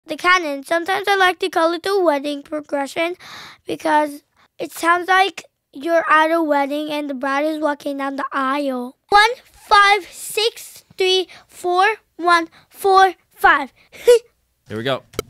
the canon. Sometimes I like to call it the wedding progression because it sounds like you're at a wedding and the bride is walking down the aisle. 1, 5, 6, 3, 4, 1, 4, 5. Here we go.